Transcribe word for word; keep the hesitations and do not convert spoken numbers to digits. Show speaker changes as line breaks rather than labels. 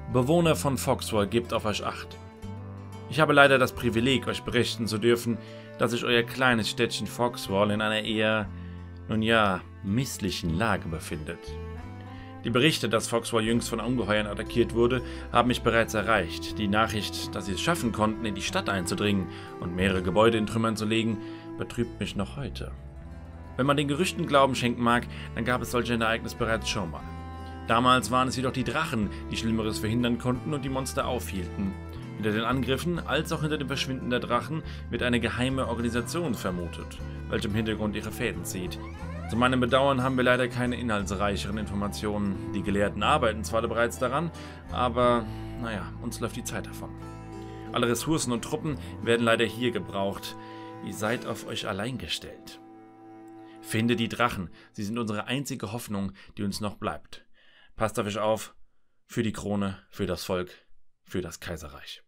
Bewohner von Foxwall, gebt auf euch Acht. Ich habe leider das Privileg, euch berichten zu dürfen, dass sich euer kleines Städtchen Foxwall in einer eher, nun ja, misslichen Lage befindet. Die Berichte, dass Foxwall jüngst von Ungeheuern attackiert wurde, haben mich bereits erreicht. Die Nachricht, dass sie es schaffen konnten, in die Stadt einzudringen und mehrere Gebäude in Trümmern zu legen, betrübt mich noch heute. Wenn man den Gerüchten Glauben schenken mag, dann gab es solche Ereignisse bereits schon mal. Damals waren es jedoch die Drachen, die Schlimmeres verhindern konnten und die Monster aufhielten. Hinter den Angriffen als auch hinter dem Verschwinden der Drachen wird eine geheime Organisation vermutet, welche im Hintergrund ihre Fäden zieht. Zu meinem Bedauern haben wir leider keine inhaltsreicheren Informationen. Die Gelehrten arbeiten zwar bereits daran, aber naja, uns läuft die Zeit davon. Alle Ressourcen und Truppen werden leider hier gebraucht. Ihr seid auf euch allein gestellt. Finde die Drachen, sie sind unsere einzige Hoffnung, die uns noch bleibt. Passt auf euch auf, für die Krone, für das Volk, für das Kaiserreich.